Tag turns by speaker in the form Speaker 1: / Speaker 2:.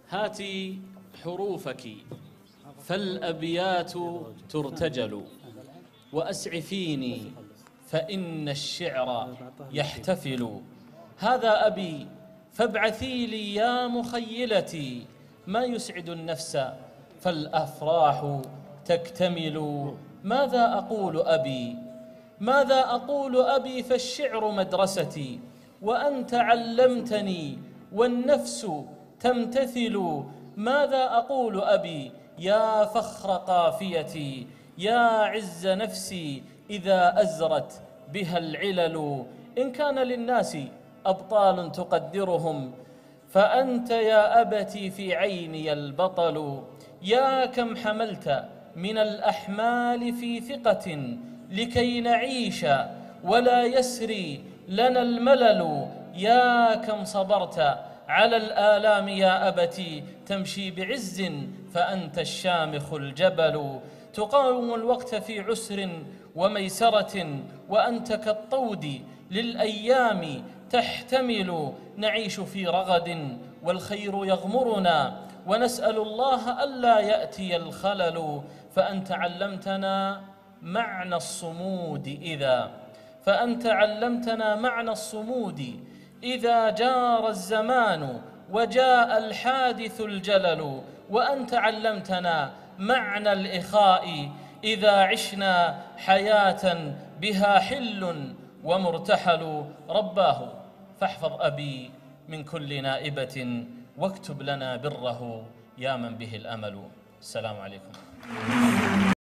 Speaker 1: هاتي حروفك فالأبيات ترتجل، وأسعفيني فإن الشعر يحتفل. هذا أبي فابعثي لي يا مخيلتي ما يسعد النفس فالأفراح تكتمل. ماذا أقول أبي؟ ماذا أقول أبي؟ فالشعر مدرستي وأنت علمتني والنفس تمتثل. ماذا أقول أبي؟ يا فخر قافيتي، يا عز نفسي إذا أزرت بها العلل. إن كان للناس أبطال تقدرهم فأنت يا أبتي في عيني البطل. يا كم حملت من الأحمال في ثقة لكي نعيش ولا يسري لنا الملل. يا كم صبرت على الآلام يا أبتي تمشي بعز فأنت الشامخ الجبل. تقاوم الوقت في عسر وميسرة وأنت كالطود للأيام تحتمل. نعيش في رغد والخير يغمرنا ونسأل الله ألا يأتي الخلل. فأنت علمتنا معنى الصمود إذا جار الزمان وجاء الحادث الجلل. وأنت علمتنا معنى الإخاء إذا عشنا حياة بها حل ومرتحل. رباه فاحفظ أبي من كل نائبة واكتب لنا بره يا من به الأمل. السلام عليكم.